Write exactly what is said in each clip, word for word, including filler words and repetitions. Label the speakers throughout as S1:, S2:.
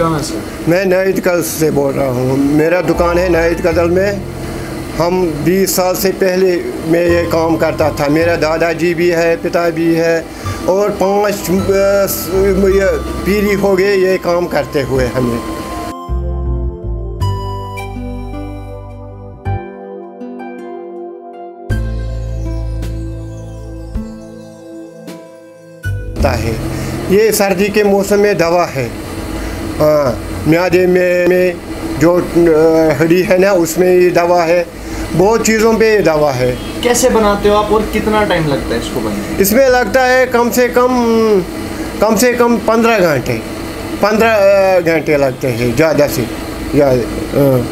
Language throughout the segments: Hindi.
S1: कहाँ से?
S2: मैं नाहिद कदल से बोल रहा हूँ। मेरा दुकान है नाहिद कदल में। हम बीस साल से पहले मैं ये काम करता था। मेरा दादाजी भी है, पिता भी है, और पांच पीढ़ी हो गए ये काम करते हुए हमें। है ये सर्दी के मौसम में दवा है। हाँ, म्यादे में, में जो हड्डी है ना उसमें ये दवा है, बहुत चीज़ों पे ये दवा है।
S1: कैसे बनाते हो आप और कितना टाइम लगता है इसको बनने?
S2: इसमें लगता है कम से कम कम से कम पंद्रह घंटे पंद्रह घंटे लगते हैं ज़्यादा से ज़्यादा।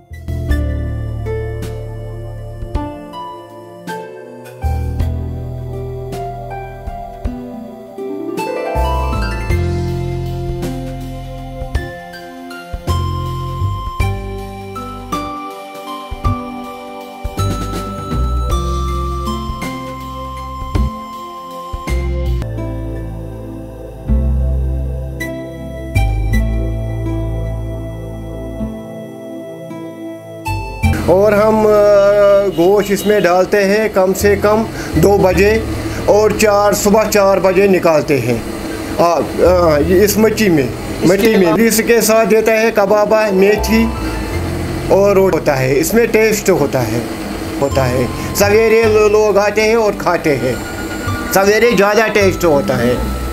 S2: और हम गोश्त इसमें डालते हैं कम से कम दो बजे और चार सुबह चार बजे निकालते हैं आ, आ, इस मिट्टी में मिट्टी में इसके साथ देता है कबाबा, मेथी और होता है। इसमें टेस्ट होता है होता है सवेरे लोग आते हैं और खाते हैं। सवेरे ज़्यादा टेस्ट होता है।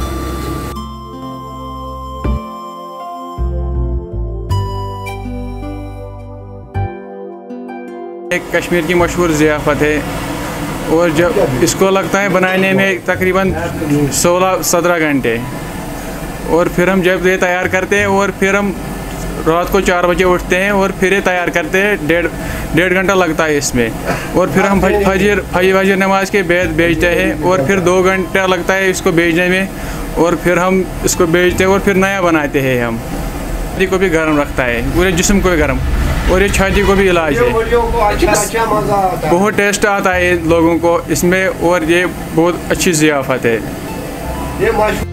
S3: एक कश्मीर की मशहूर ज़ियाफ़त है, और जब इसको लगता है बनाने में तकरीबन सोलह सत्रह घंटे, और फिर हम जब ये तैयार करते हैं और फिर हम रात को चार बजे उठते हैं और फिर ये तैयार करते हैं। डेढ़ डेढ़ घंटा लगता है इसमें, और फिर हम फजर फजर नमाज के बाद बेचते हैं, और फिर दो घंटा लगता है इसको बेचने में, और फिर हम इसको बेचते हैं और फिर नया बनाते हैं हम। छाती को भी गर्म रखता है, पूरे जिस्म को भी गर्म, और ये छाती को भी इलाज है। बहुत टेस्ट आता है लोगों को इसमें, और ये बहुत अच्छी ज़ियाफ़त है।